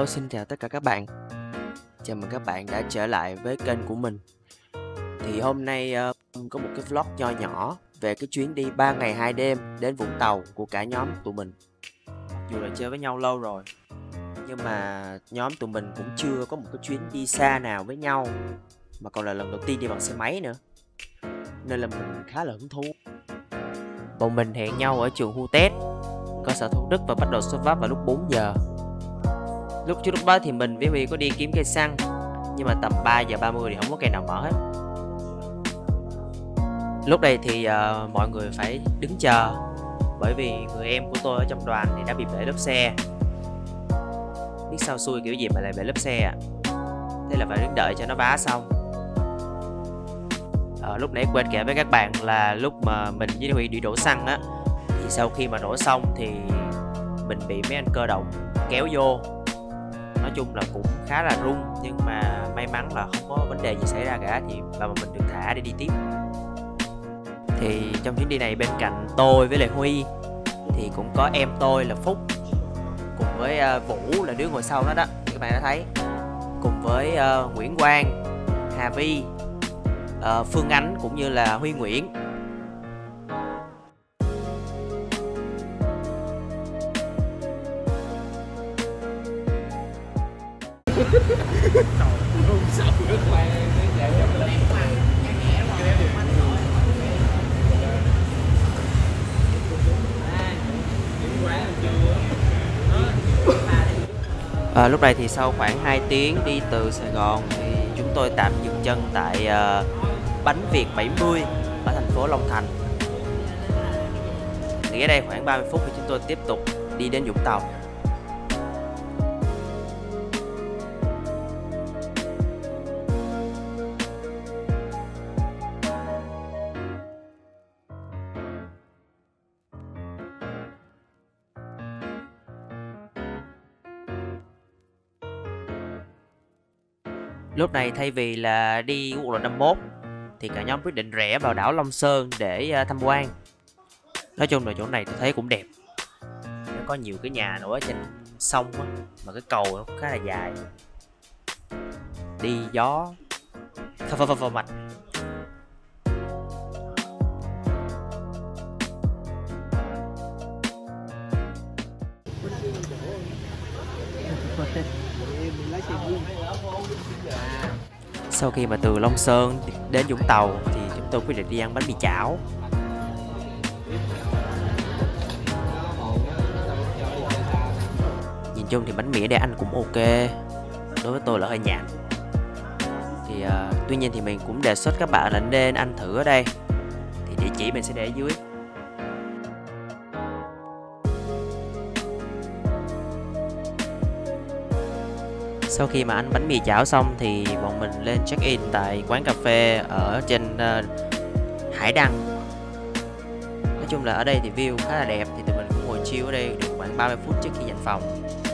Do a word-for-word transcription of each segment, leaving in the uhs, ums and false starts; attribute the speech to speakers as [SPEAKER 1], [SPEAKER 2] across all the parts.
[SPEAKER 1] xin chào tất cả các bạn. Chào mừng các bạn đã trở lại với kênh của mình. Thì hôm nay uh, có một cái vlog nho nhỏ về cái chuyến đi ba ngày hai đêm đến Vũng Tàu của cả nhóm tụi mình. Dù là chơi với nhau lâu rồi, nhưng mà nhóm tụi mình cũng chưa có một cái chuyến đi xa nào với nhau, mà còn là lần đầu tiên đi bằng xe máy nữa, nên là mình khá là hứng thú. Bọn mình hẹn nhau ở trường Hu Tét, cơ sở Thủ Đức, và bắt đầu xuất phát vào lúc bốn giờ. Lúc trước lúc đó thì mình với Huy có đi kiếm cây xăng, nhưng mà tầm ba giờ ba mươi thì không có cây nào mở hết. Lúc này thì uh, mọi người phải đứng chờ, bởi vì người em của tôi ở trong đoàn thì đã bị bể lốp xe. Biết sao xui kiểu gì mà lại bể lốp xe à. Thế là phải đứng đợi cho nó vá xong. uh, Lúc nãy quên kể với các bạn là lúc mà mình với Huy đi đổ xăng á, thì sau khi mà đổ xong thì mình bị mấy anh cơ động kéo vô. Nói chung là cũng khá là rung, nhưng mà may mắn là không có vấn đề gì xảy ra cả, thì mà mình được thả để đi tiếp. Thì trong chuyến đi này bên cạnh tôi với lại Huy thì cũng có em tôi là Phúc, cùng với uh, Vũ là đứa ngồi sau đó đó, các bạn đã thấy, cùng với uh, Nguyễn Quang, Hà Vi, uh, Phương Ánh cũng như là Huy Nguyễn. À, lúc này thì sau khoảng hai tiếng đi từ Sài Gòn thì chúng tôi tạm dừng chân tại uh, Bánh Việt bảy mươi ở thành phố Long Thành. Nghỉ ở đây khoảng ba mươi phút thì chúng tôi tiếp tục đi đến Vũng Tàu. Lúc này thay vì là đi quốc lộ năm mươi mốt thì cả nhóm quyết định rẽ vào đảo Long Sơn để tham quan. Nói chung là chỗ này tôi thấy cũng đẹp. Nó có nhiều cái nhà nữa trên sông á, mà cái cầu nó cũng khá là dài. Đi gió phơ phơ phơ phơ mặt. Sau khi mà từ Long Sơn đến Vũng Tàu thì chúng tôi quyết định đi ăn bánh mì chảo. Nhìn chung thì bánh mì ở đây ăn cũng ok, đối với tôi là hơi nhạt. Thì uh, tuy nhiên thì mình cũng đề xuất các bạn là nên ăn thử ở đây. Thì địa chỉ mình sẽ để ở dưới. Sau khi mà ăn bánh mì chảo xong thì bọn mình lên check-in tại quán cà phê ở trên uh, Hải Đăng. Nói chung là ở đây thì view khá là đẹp, thì tụi mình cũng ngồi chill ở đây được khoảng ba mươi phút trước khi nhận phòng.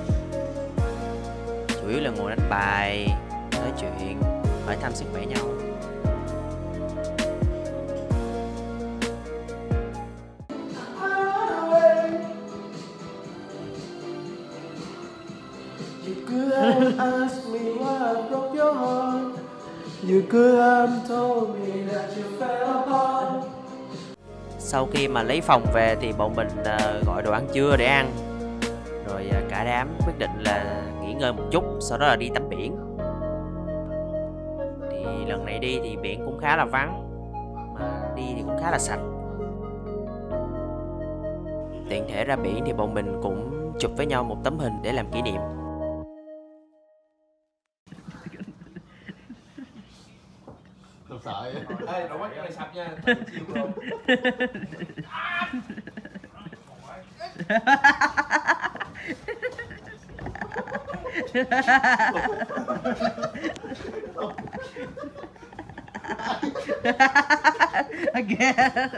[SPEAKER 1] Chủ yếu là ngồi đánh bài, nói chuyện, hỏi thăm sức khỏe nhau.
[SPEAKER 2] Ask me why I broke your heart. You could have told me that you fell apart.
[SPEAKER 1] Sau khi mà lấy phòng về thì bọn mình uh, gọi đồ ăn trưa để ăn. Rồi uh, cả đám quyết định là nghỉ ngơi một chút, sau đó là đi tắm biển. Thì lần này đi thì biển cũng khá là vắng, mà đi thì cũng khá là sạch. Tiện thể ra biển thì bọn mình cũng chụp với nhau một tấm hình để làm kỷ niệm.
[SPEAKER 2] Tôi sợ vậy. Ê, đổ mắt cho mày sạch nha. Chiêu luôn.
[SPEAKER 3] Again.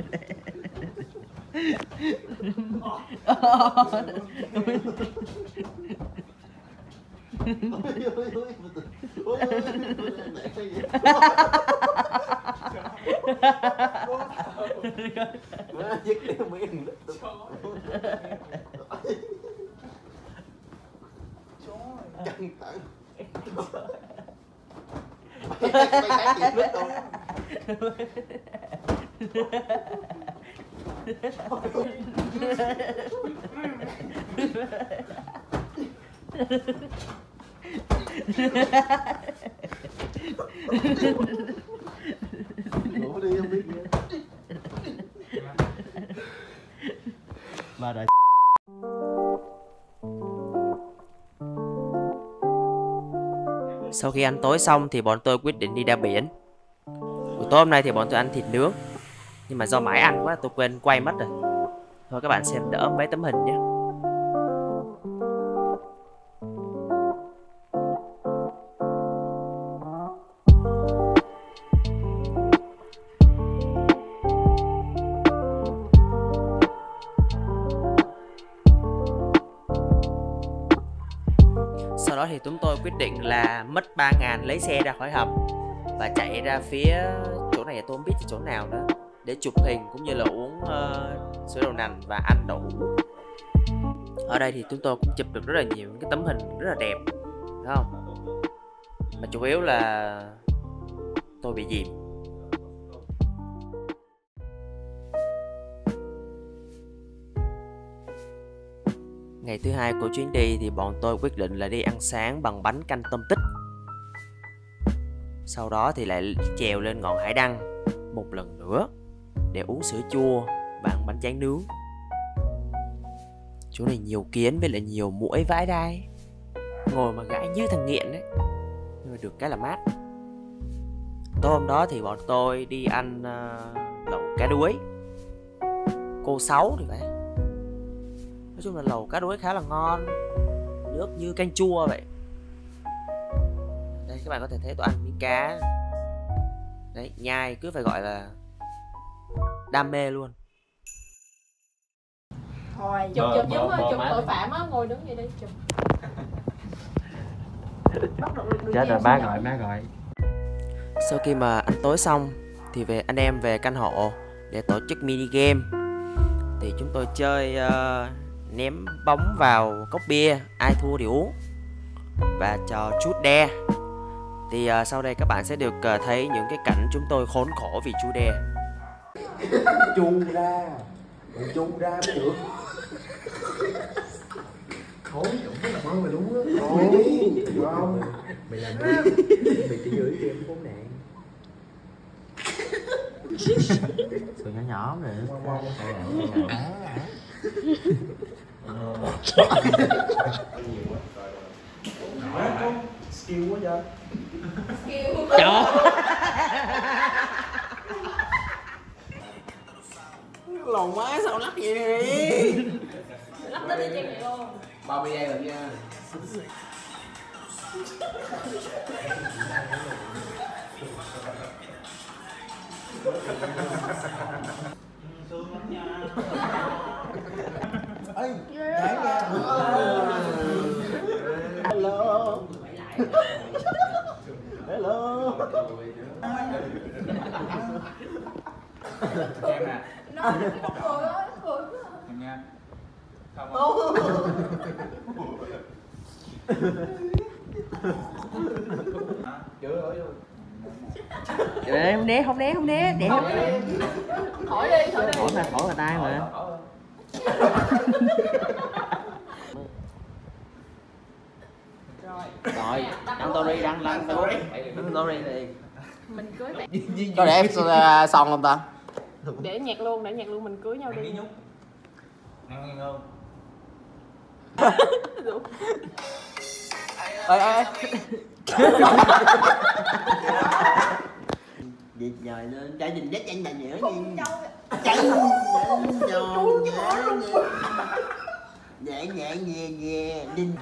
[SPEAKER 2] Dứt đeo miệng. Trời Ngủ đi không biết gì.
[SPEAKER 1] Mà đợi. Sau khi ăn tối xong thì bọn tôi quyết định đi ra biển. Buổi tối hôm nay thì bọn tôi ăn thịt nướng, nhưng mà do mãi ăn quá tôi quên quay mất rồi. Thôi các bạn xem đỡ mấy tấm hình nhé. Sau đó thì chúng tôi quyết định là mất ba ngàn lấy xe ra khỏi hầm và chạy ra phía chỗ này, tôi không biết chỗ nào nữa, để chụp hình cũng như là uống uh, sữa đậu nành và ăn đậu hũ. Ở đây thì chúng tôi cũng chụp được rất là nhiều cái tấm hình rất là đẹp, đúng không? Mà chủ yếu là tôi bị dìm. Ngày thứ hai của chuyến đi thì bọn tôi quyết định là đi ăn sáng bằng bánh canh tôm tích. Sau đó thì lại trèo lên ngọn hải đăng một lần nữa để uống sữa chua và ăn bánh tráng nướng. Chỗ này nhiều kiến với lại nhiều muỗi vãi đai, ngồi mà gãi như thằng nghiện đấy, nhưng mà được cái là mát. Tối hôm đó thì bọn tôi đi ăn uh, lẩu cá đuối cô Sáu thì phải. Nói chung là lẩu cá đuối khá là ngon, nước như canh chua vậy. Đây các bạn có thể thấy tôi ăn miếng cá. Đấy, nhai cứ phải gọi là đam mê luôn.
[SPEAKER 3] Thôi, chụp chụp giống chụp tội phạm á, ngồi đứng vậy đi chụp.
[SPEAKER 1] Chết rồi, má gọi, má gọi. Sau khi mà ăn tối xong thì về anh em về căn hộ để tổ chức mini game. Thì chúng tôi chơi uh, ném bóng vào cốc bia, ai thua thì uống, và trò chút đe. Thì uh, sau đây các bạn sẽ được uh, thấy những cái cảnh chúng tôi khốn khổ vì chú đe.
[SPEAKER 2] Chu ra, mày chu ra mới được. Khốn cũng rất là ngon mày đúng á. Thôi, không. Mày làm đi, mày chỉ gửi cho em khốn nạn.
[SPEAKER 1] Sự nhỏ nhỏ rồi.
[SPEAKER 2] Skill quá vậy.
[SPEAKER 3] Skill.
[SPEAKER 1] Trời. Lồn má sao lắc vậy đi.
[SPEAKER 3] Lắc tới đi chân luôn.
[SPEAKER 2] ba mươi giây rồi nha.
[SPEAKER 4] Thương lắm nha.
[SPEAKER 2] Ê, đáng nha. Hello. Hello.
[SPEAKER 4] Em nè.
[SPEAKER 3] Nó cười ơi, cười.
[SPEAKER 4] Em nha. Không. Chữa ơi.
[SPEAKER 1] Không né, không né, không né, đẹp.
[SPEAKER 3] Hỏi đi, hỏi đi.
[SPEAKER 1] Hỏi mà, hỏi vào tay mà. Rồi, đăng story, đăng đăng story, đăng story đi.
[SPEAKER 3] Mình cưới bạn.
[SPEAKER 1] Có để xong không ta?
[SPEAKER 3] Để nhạc luôn, để nhạc luôn, mình cưới nhau đi.
[SPEAKER 4] Ngon không?
[SPEAKER 1] Ê ê. Việc nhời lên trái nhìn dắt nhanh nhẹ nhở nhìn. Chạy nhồi nhẹ nhẹ nhẹ nhẹ đinh.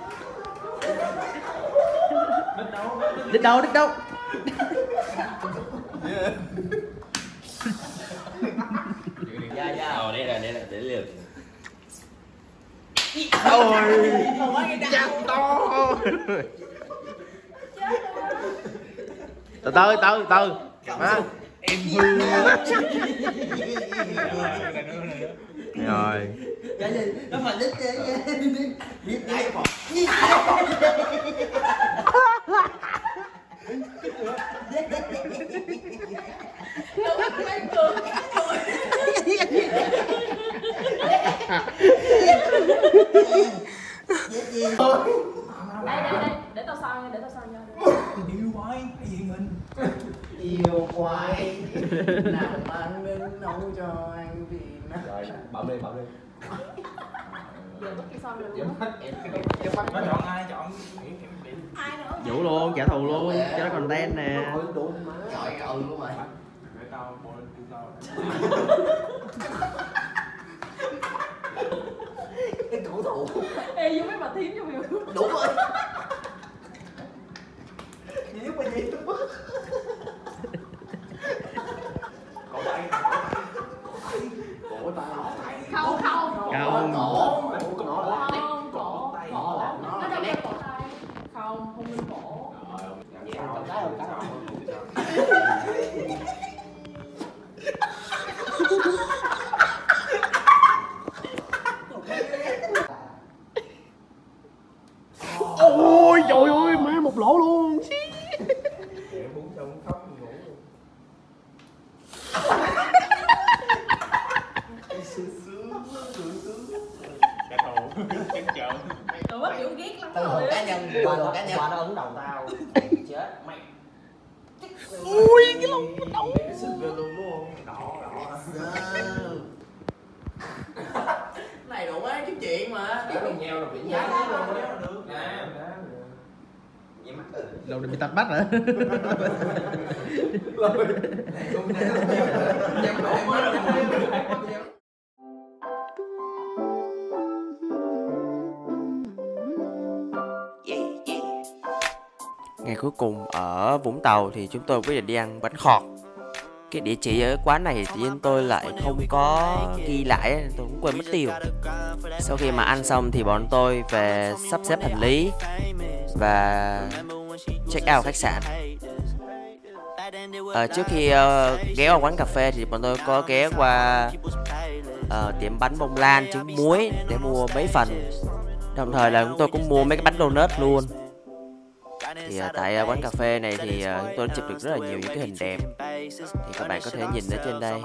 [SPEAKER 1] Đích đâu, đích đâu.
[SPEAKER 4] Dạ dạ. Ờ đây là đây là để liều.
[SPEAKER 1] Ôi. Chắc to. Từ từ từ từ. Má.
[SPEAKER 4] Em hư.
[SPEAKER 1] Rồi.
[SPEAKER 2] Nó phải đít nha. Đít đít. Yêu quái hay gì mình?
[SPEAKER 5] Yêu quái nào ăn nên nấu cho anh vì nó.
[SPEAKER 2] Rồi, bấm đi, bấm đi.
[SPEAKER 3] Giờ mất cái son rồi
[SPEAKER 5] Em
[SPEAKER 3] luôn á.
[SPEAKER 5] bắt em em bắt
[SPEAKER 2] Nó chọn ai chọn?
[SPEAKER 3] Ai nữa?
[SPEAKER 1] Vũ luôn, trả thù luôn, cho nó content nè.
[SPEAKER 5] Đúng má. Trời ơi luôn rồi.
[SPEAKER 2] Để tao bôi lên kêu tao.
[SPEAKER 5] Cái cổ thụ.
[SPEAKER 3] Ê, với mấy bà thím cho hiểu.
[SPEAKER 5] Đúng rồi. Gì giúp bà gì?
[SPEAKER 2] Cổ tay.
[SPEAKER 5] Cổ tay.
[SPEAKER 3] Không, không.
[SPEAKER 1] Không.
[SPEAKER 3] Không, cổ.
[SPEAKER 5] Cổ.
[SPEAKER 3] Cổ. Cổ. Nó đâu có cổ tay. Không, không nên cổ.
[SPEAKER 5] Cầm cái không cái.
[SPEAKER 1] Ôi trời ơi, má một lỗ luôn.
[SPEAKER 2] Em muốn sao muốn khóc ngủ luôn. Trả thù, chém chợ.
[SPEAKER 3] Tụi bắt kiểu ghét lắm
[SPEAKER 5] Từ
[SPEAKER 3] rồi
[SPEAKER 5] cá
[SPEAKER 3] á.
[SPEAKER 5] nhân, qua đồ cá nhân. Qua nó ấn đầu tao. Chết mày.
[SPEAKER 1] Ui cái lông nó đau.
[SPEAKER 2] Cái xích về luôn đúng không? Đỏ, đỏ.
[SPEAKER 5] Này đủ á, kiếm chuyện mà.
[SPEAKER 2] Đỡ đồng nhau là bị
[SPEAKER 5] Giá
[SPEAKER 2] nhá
[SPEAKER 5] đó
[SPEAKER 2] luôn
[SPEAKER 5] rồi.
[SPEAKER 2] á. Nè,
[SPEAKER 5] Vậy mắt ừ.
[SPEAKER 1] Lâu này bị tạch mắt hả? Ngày cuối cùng ở Vũng Tàu thì chúng tôi quyết định đi ăn bánh khọt. Cái địa chỉ ở quán này thì anh tôi lại không có ghi lại, tôi cũng quên mất tiêu. Sau khi mà ăn xong thì bọn tôi về sắp xếp hành lý và check out khách sạn. À, trước khi uh, ghé vào quán cà phê thì bọn tôi có ghé qua uh, tiệm bánh bông lan trứng muối để mua mấy phần. Đồng thời là chúng tôi cũng mua mấy cái bánh donut luôn. Thì uh, tại uh, quán cà phê này thì uh, chúng tôi đã chụp được rất là nhiều những cái hình đẹp. Thì các bạn có thể nhìn ở trên đây.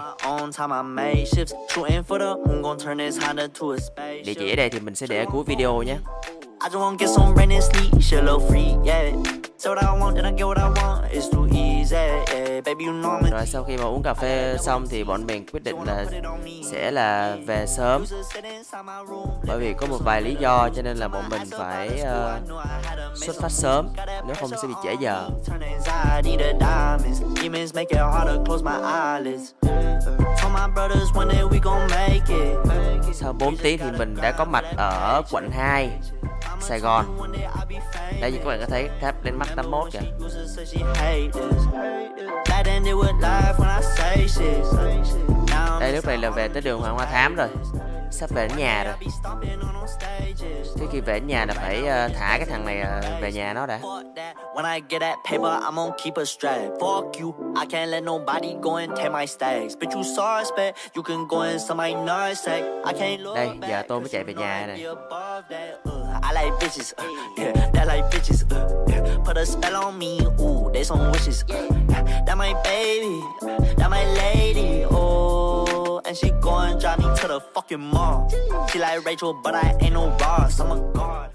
[SPEAKER 1] Địa chỉ ở đây thì mình sẽ để ở cuối video nhé. I just want get some rain and sleep, shit a little free, yeah. So what I want, then I get what I want, it's too easy, yeah. Baby you know me. Rồi sau khi mà uống cà phê xong thì bọn mình quyết định là sẽ là về sớm. Bởi vì có một vài lý do cho nên là bọn mình phải uh, xuất phát sớm, nếu không sẽ bị trễ giờ. Sau bốn tiếng thì mình đã có mặt ở quận hai, Sài Gòn. Đây như các bạn có thấy tháp lên mắt tám mốt kìa. Đây lúc này là về tới đường Hoàng Hoa Thám rồi. Sắp về đến nhà rồi. Trước khi về đến nhà là phải uh, thả cái thằng này uh, về nhà nó đã. When I get that paper, I'm gonna keep a strap. Fuck you, I can't let nobody go and take my stacks. But you suspect, you can go and some my nutsack. I can't look. Đây, giờ tôi mới chạy về nhà này. I like bitches, uh, yeah, that like bitches, uh, yeah. Put a spell on me, ooh, they some wishes, uh, that my baby, that my lady, oh, and she go and drive me to the fucking mall. She like Rachel, but I ain't no boss, I'm a god.